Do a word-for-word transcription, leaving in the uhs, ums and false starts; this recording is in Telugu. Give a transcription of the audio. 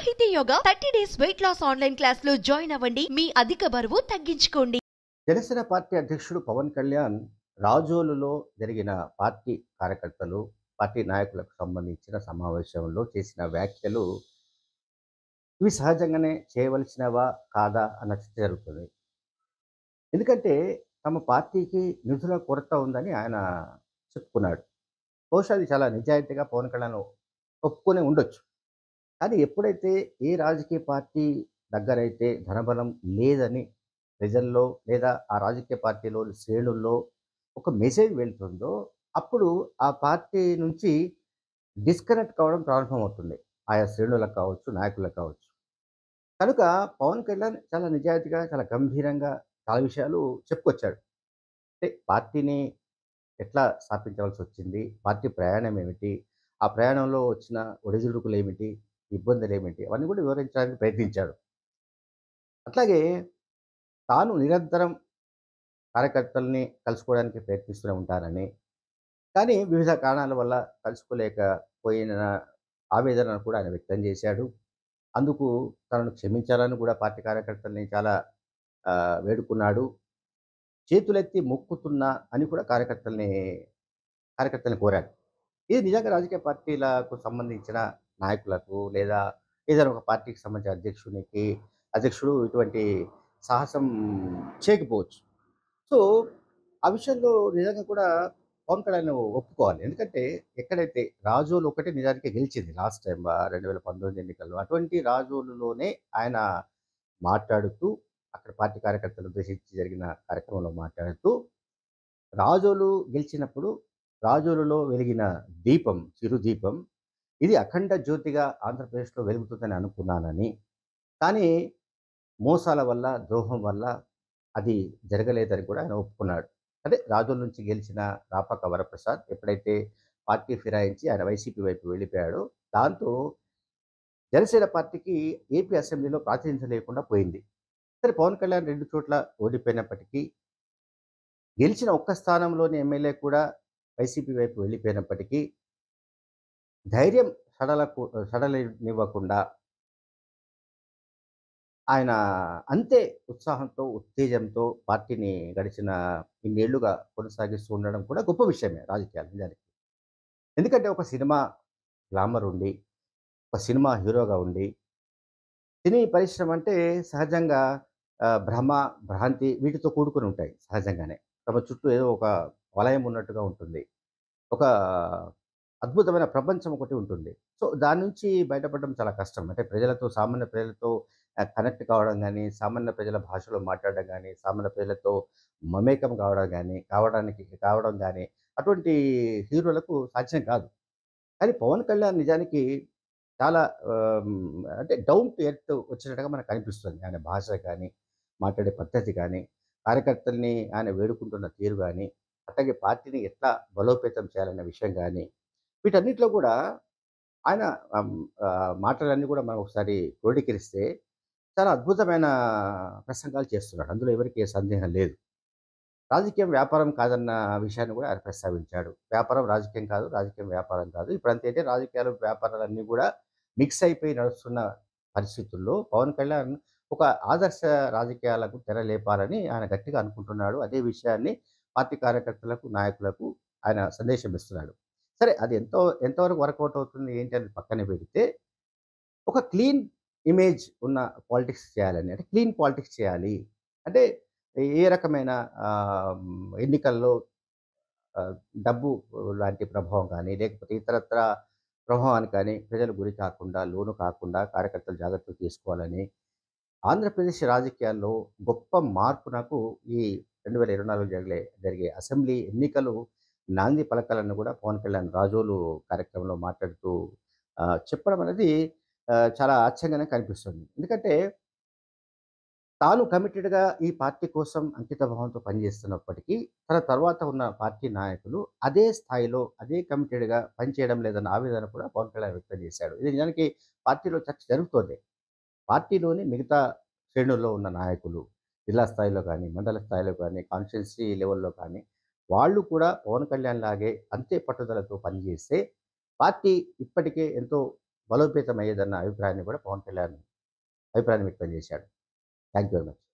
సాహితీ Yoga thirty days weight loss online class లో జాయిన్ అవ్వండి. మీ అధిక బరువు తగ్గించుకోండి. జనసేన పార్టీ అధ్యక్షుడు పవన్ కళ్యాణ్ రాజోలులో జరిగిన పార్టీ కార్యకర్తలు, పార్టీ నాయకులకు సంబంధించిన సమావేశంలో చేసిన వ్యాఖ్యలు ఇవి సహజంగానే చేయవలసినవా కాదా అన్న చర్చ జరుగుతుంది. ఎందుకంటే తమ పార్టీకి నిధుల కొరత ఉందని ఆయన చెప్పుకున్నాడు. బహుశా అది చాలా నిజాయితీగా పవన్ కళ్యాణ్ ఒప్పుకొని ఉండొచ్చు. కానీ ఎప్పుడైతే ఏ రాజకీయ పార్టీ దగ్గరైతే ధనబలం లేదని ప్రజల్లో లేదా ఆ రాజకీయ పార్టీలోని శ్రేణుల్లో ఒక మెసేజ్ వెళ్తుందో అప్పుడు ఆ పార్టీ నుంచి డిస్కనెక్ట్ కావడం ప్రారంభమవుతుంది. ఆయా శ్రేణులకు కావచ్చు, నాయకులకు కావచ్చు. కనుక పవన్ కళ్యాణ్ చాలా నిజాయితీగా, చాలా గంభీరంగా చాలా విషయాలు చెప్పుకొచ్చాడు. అంటే పార్టీని ఎట్లా స్థాపించవలసి వచ్చింది, పార్టీ ప్రయాణం ఏమిటి, ఆ ప్రయాణంలో వచ్చిన ఒడిదుడుకులు ఏమిటి, ఇబ్బందులు ఏమిటి, అవన్నీ కూడా వివరించడానికి ప్రయత్నించాడు. అట్లాగే తాను నిరంతరం కార్యకర్తల్ని కలుసుకోవడానికి ప్రయత్నిస్తూనే ఉంటానని, కానీ వివిధ కారణాల వల్ల కలుసుకోలేకపోయిన ఆవేదనను కూడా ఆయన వ్యక్తం చేశాడు. అందుకు తనను క్షమించాలని కూడా పార్టీ కార్యకర్తల్ని చాలా ఆహ్, వేడుకున్నాడు. చేతులెత్తి మొక్కుతున్నా అని కూడా కార్యకర్తల్ని కార్యకర్తల్ని కోరాడు. ఇది నిజంగా రాజకీయ పార్టీలకు సంబంధించిన నాయకులకు లేదా ఏదైనా ఒక పార్టీకి సంబంధించిన అధ్యక్షునికి అధ్యక్షుడు ఇటువంటి సాహసం చేయకపోవచ్చు. సో, ఆ విషయంలో నిజంగా కూడా పవన్ కళ్యాణ్ ఒప్పుకోవాలి. ఎందుకంటే ఎక్కడైతే రాజోలు ఒకటే నిజానికి గెలిచింది లాస్ట్ టైమ్ ఆహ్, రెండు వేల పంతొమ్మిది ఎన్నికల్లో. అటువంటి రాజోలులోనే ఆయన మాట్లాడుతూ అక్కడ పార్టీ కార్యకర్తలను ఉద్దేశించి జరిగిన కార్యక్రమంలో మాట్లాడుతూ, రాజోలు గెలిచినప్పుడు రాజోలులో వెలిగిన దీపం, చిరు దీపం ఇది అఖండ జ్యోతిగా ఆంధ్రప్రదేశ్‌లో వెలుగుతుందని అనుకున్నానని, కానీ మోసాల వల్ల, ద్రోహం వల్ల అది జరగలేదని కూడా ఆయన ఒప్పుకున్నాడు. అంటే రాజోలు నుంచి గెలిచిన రాపాక వరప్రసాద్ ఎప్పుడైతే పార్టీ ఫిరాయించి ఆయన వైసీపీ వైపు వెళ్ళిపోయాడో, దాంతో జనసేన పార్టీకి ఏపీ అసెంబ్లీలో ప్రాతినిధ్యం లేకుండా పోయింది. సరే పవన్ కళ్యాణ్ రెండు చోట్ల ఓడిపోయినప్పటికీ, గెలిచిన ఒక్క స్థానంలోని ఎమ్మెల్యే కూడా వైసీపీ వైపు వెళ్ళిపోయినప్పటికీ, ధైర్యం సడలకు సడలనివ్వకుండా ఆయన అంతే ఉత్సాహంతో, ఉత్తేజంతో పార్టీని గడిచిన ఇన్నేళ్లుగా కొనసాగిస్తూ ఉండడం కూడా గొప్ప విషయమే రాజకీయాలు నిజానికి. ఎందుకంటే ఒక సినిమా గ్లామర్ ఉండి, ఒక సినిమా హీరోగా ఉండి, సినీ పరిశ్రమ అంటే సహజంగా ఆహ్, భ్రమ, భ్రాంతి వీటితో కూడుకొని ఉంటాయి సహజంగానే. తమ చుట్టూ ఏదో ఒక వలయం ఉన్నట్టుగా ఉంటుంది. ఒక అద్భుతమైన ప్రపంచం ఒకటి ఉంటుంది. సో, దాని నుంచి బయటపడడం చాలా కష్టం. అంటే ప్రజలతో సామాన్య ప్రజలతో ఆహ్, కనెక్ట్ కావడం గానీ, సామాన్య ప్రజల భాషలో మాట్లాడడం గానీ, సామాన్య ప్రజలతో మమేకం కావడం గానీ, కావడానికి కావడం గానీ, అటువంటి హీరోలకు సాధ్యం కాదు. కానీ పవన్ కళ్యాణ్ నిజానికి చాలా ఆహ్, హ్మ్, అంటే డౌన్ టు ఎర్త్ వచ్చినట్టుగా మనకు కనిపిస్తుంది. ఆయన భాష గానీ, మాట్లాడే పద్ధతి గానీ, కార్యకర్తల్ని ఆయన వేడుకుంటున్న తీరు గానీ, అట్లాగే పార్టీని ఎట్లా బలోపేతం చేయాలనే విషయం గానీ, వీటన్నిటిలో కూడా ఆయన ఆహ్, హ్మ్, ఆహ్, మాటలన్నీ కూడా మనం ఒకసారి క్రోడీకరిస్తే చాలా అద్భుతమైన ప్రసంగాలు చేస్తున్నాడు. అందులో ఎవరికీ ఏ సందేహం లేదు. రాజకీయం వ్యాపారం కాదన్న విషయాన్ని కూడా ఆయన ప్రస్తావించాడు. వ్యాపారం రాజకీయం కాదు, రాజకీయం వ్యాపారం కాదు. ఇప్పుడంతే అంటే రాజకీయాలు, వ్యాపారాలన్నీ కూడా మిక్స్ అయిపోయి నడుస్తున్న పరిస్థితుల్లో పవన్ కళ్యాణ్ ఒక ఆదర్శ రాజకీయాలకు తెరలేపాలని ఆయన గట్టిగా అనుకుంటున్నాడు. అదే విషయాన్ని పార్టీ కార్యకర్తలకు, నాయకులకు ఆయన సందేశం ఇస్తున్నాడు. సరే అది ఎంతో ఎంతవరకు వర్కౌట్ అవుతుంది ఏంటి అనేది పక్కన పెడితే, ఒక క్లీన్ ఇమేజ్ ఉన్న పాలిటిక్స్ చేయాలని. అంటే క్లీన్ పాలిటిక్స్ చేయాలి. అంటే ఏ రకమైన ఆహ్, హ్మ్, ఎన్నికల్లో ఆహ్, డబ్బు లాంటి ప్రభావం కానీ, లేకపోతే ఇతరత్ర ప్రభావానికి కానీ ప్రజలు గురి కాకుండా, లోను కాకుండా కార్యకర్తలు జాగ్రత్తలు తీసుకోవాలని, ఆంధ్రప్రదేశ్ రాజకీయాల్లో గొప్ప మార్పు నాకు ఈ రెండు వేల ఇరవై నాలుగు జరిగే జరిగే అసెంబ్లీ ఎన్నికలు నాంది పలకాలని కూడా పవన్ కళ్యాణ్ రాజోలు కార్యక్రమంలో మాట్లాడుతూ ఆహ్, చెప్పడం అనేది ఆహ్, చాలా ఆశ్చర్యంగానే కనిపిస్తుంది. ఎందుకంటే తాను కమిటెడ్‌గా ఈ పార్టీ కోసం అంకితభావంతో పనిచేస్తున్నప్పటికీ, తన తర్వాత ఉన్న పార్టీ నాయకులు అదే స్థాయిలో, అదే కమిటెడ్‌గా పనిచేయడం లేదన్న ఆవేదన కూడా పవన్ కళ్యాణ్ వ్యక్తం చేశాడు. ఇది నిజానికి పార్టీలో చర్చ జరుగుతోంది. పార్టీలోని మిగతా శ్రేణుల్లో ఉన్న నాయకులు, జిల్లా స్థాయిలో గానీ, మండల స్థాయిలో గానీ, కాన్స్టిట్యున్సీ లెవెల్‌లో కానీ, వాళ్ళు కూడా పవన్ కళ్యాణ్ లాగే అంతే పట్టుదలతో పనిచేస్తే, పార్టీ ఇప్పటికే ఎంతో బలోపేతం అయ్యేదన్న అభిప్రాయాన్ని కూడా పవన్ కళ్యాణ్ అభిప్రాయాన్ని వ్యక్తం చేశాడు. Thank you very much.